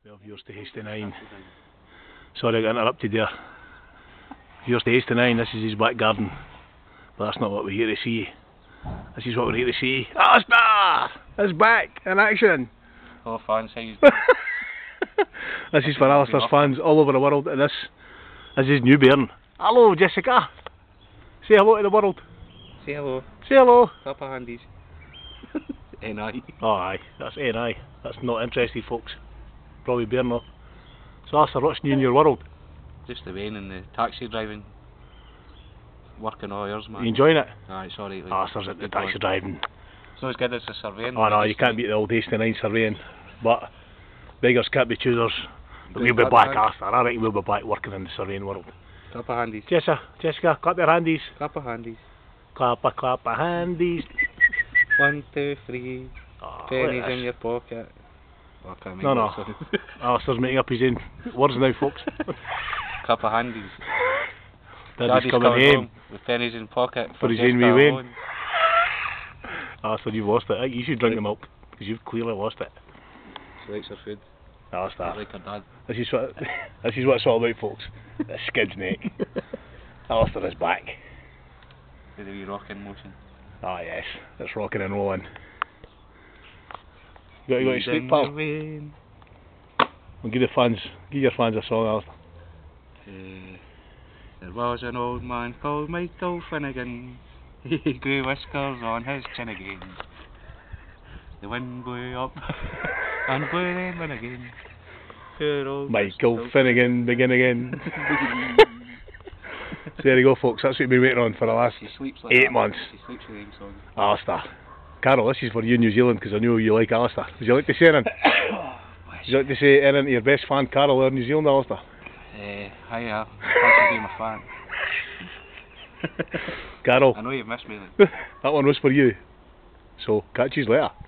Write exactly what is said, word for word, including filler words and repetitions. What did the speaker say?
Well, viewers to Hasty Nine. Sorry I got interrupted there. Viewers to Hasty Nine, this is his back garden. But that's not what we're here to see. This is what we're here to see. Ah, it's back! It's back in action! Hello fans, how you This is for Alistair's fans all over the world, and this, this is New Bairn. Hello, Jessica! Say hello to the world. Say hello. Say hello. Clap our handies. N I. Oh aye, that's N I. That's not interested folks. Probably Bairn though. So Alistair, what's new in your world? Just the rain and the taxi driving. Working all hours, man. You enjoying it? Aye, it's alright. Like, Alistair's at the taxi driving. It's not as good as the surveying. Oh no, you can't beat the old Hasty Nine surveying. But beggars can't be choosers. But we'll be back, Alistair. I reckon we'll be back working in the surveying world. Clap our handies. Jessica, Jessica, clap your handies. Clap our handies. Clap a clap a handies. One, two, three. Oh, Pennies in your pocket. Oh, I can't make no, no. that, Alistair's making up his own words now, folks. Clap our handies. Daddy's, Daddy's coming home. home with pennies in pocket For his just own wee our win. own. Alistair, you've lost it. You should drink the milk, because you've clearly lost it. She likes her food. Alistair, Like her dad. this is what this is what it's all about, folks. The skid's neck. Alistair is back. With a wee rocking motion. Ah yes, it's rocking and rolling. You got to go to sleep, pal. Well, give the fans, give your fans a song, Alistair. Uh, there was an old man called Michael Finnegan. He grew whiskers on his chin again. The wind blew up and blew then went again. Poor old Michael Mister Finnegan, begin again. So there you go, folks. That's what we've been waiting on for the last She sleeps like eight that. months. She sleeps with them songs. Alistair. Carol, this is for you, New Zealand, because I know you like Alistair. Would you like to say anything? Would you like to say anything to your best fan, Carol, or New Zealand, Alistair? Uh, hiya. Thanks for being my fan. Carol, I know you've missed me. Like. that one was for you. So, catch you later.